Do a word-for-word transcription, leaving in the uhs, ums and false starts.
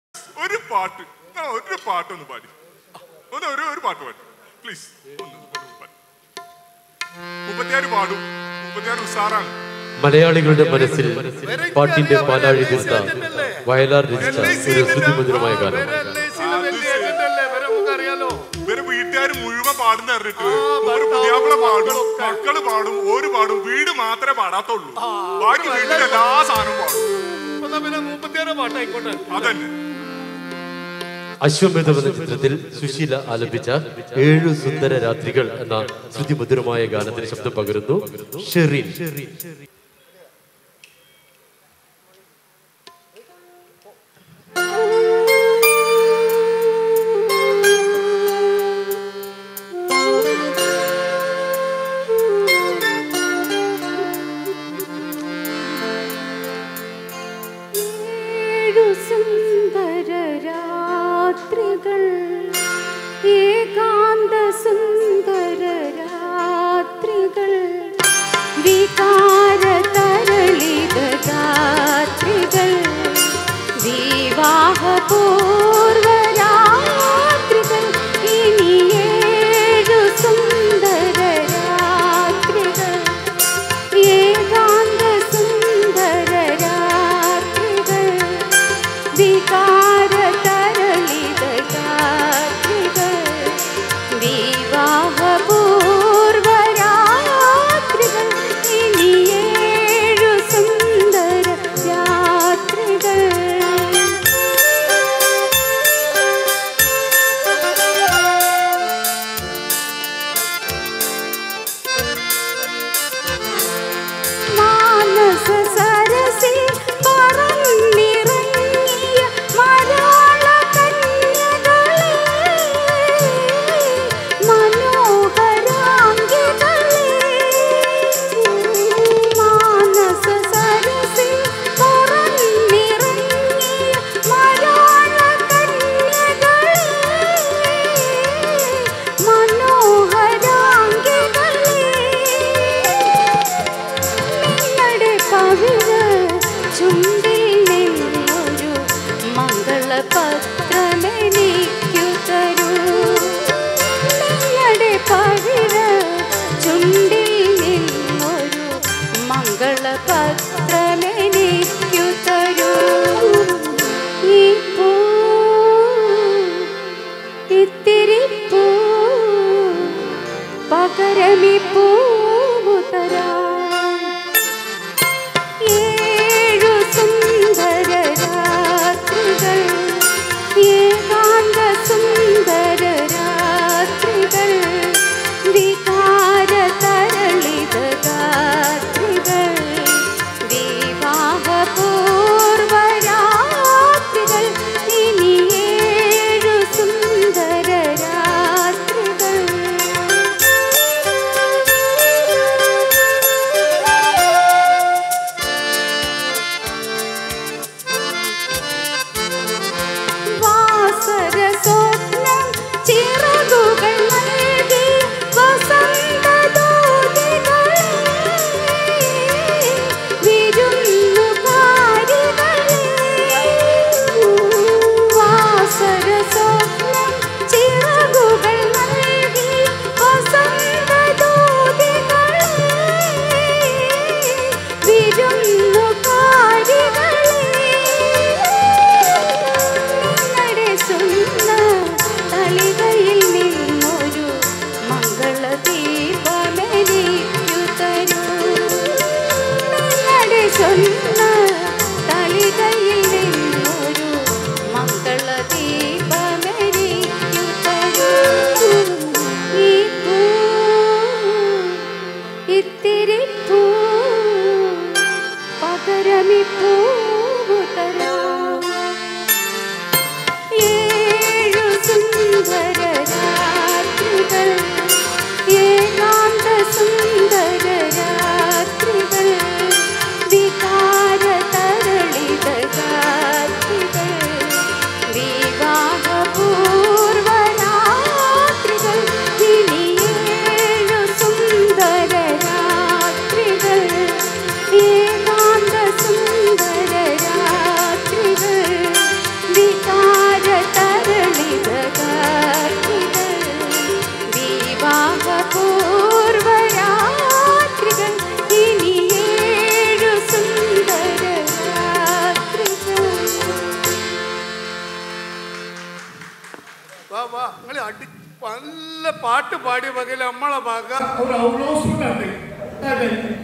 ഒരു പാട്ട് ഒരു പാട്ടൊന്ന് പാടി ഒന്ന് ഒരു ഒരു പാട്ട് പാടി പ്ലീസ്. മുപ്പത്തിയാറ് പാടും, മുപ്പത്തിയാറ് ഉസാറാണ്. മലയാളികളുടെ മനസ്സിൽ പാട്ടിന്റെ പാലാഴി തീർത്ത വയലാർ രചിച്ച ഒരു ശ്രുതിമധുരമായ ഗാനം. ഇവര് വീട്ടുകാർ മുഴുവൻ പാടുന്ന അറിഞ്ഞിട്ട് ഒരു പുതിയാപ്പിള പാടും, മക്കള് പാടും, ഓര് പാടും, വീട് മാത്രമേ പാടാത്തുള്ളൂ. ബാക്കി വീട്ടിൽ എല്ലാ സാധനവും പാടും. അതന്നെ അശ്വമേധം എന്ന ചിത്രത്തിൽ സുശീല ആലപിച്ച ഏഴു സുന്ദര രാത്രികൾ എന്ന ശ്രുതിമധുരമായ ഗാനത്തിന് ശബ്ദം പകരുന്നു ഷെറിൻ. ഏകാന്ത സുന്ദര രാത്രികൾ, വികാര തരളിത രാത്രികൾ, വിവാഹപൂർവ രാത്രികൾ, ഇനി ഏഴു സുന്ദര രാത്രികൾ, ഏകാന്ത സുന്ദര രാത്രികൾ, വികാര തരളിത രാത്രികൾ, വിവാഹപൂർവ രാത്രികൾ, ഇനി ഏഴു സുന്ദര രാത്രികൾ. മാനസ സരസിൽ പറന്നിറങ്ങിയ മലയാള കന്യകളെ, മനോഹരാംഗികളെ, മാനസ സരസിൽ പറന്നിറങ്ങിയ മലയാള കന്യകളെ, മനോഹരാംഗികളെ, നിങ്ങളുടെ പവിഴ ചുണ്ടിൽ നിന്നൊരു മംഗളപത്രമെനിക്കു തരൂ, നിങ്ങളുടെ പവിഴ ചുണ്ടിൽ നിന്നൊരു മംഗളപത്രമെനിക്കു തരൂ. ഈ പൂ ഇത്തിരി പൂ പകരമി പൂവു തരാം. ഏഴു സുന്ദര രാത്രികൾ, ഏകാന്ത സുന്ദര രാത്രികൾ, വികാര തരളിത രാത്രികൾ, വാ വാ നിങ്ങൾ അടി നല്ല പാട്ട് പാടിയ വകയിൽ നമ്മളെ ഭാഗ ഒരു ഔലോസുണ്ട്.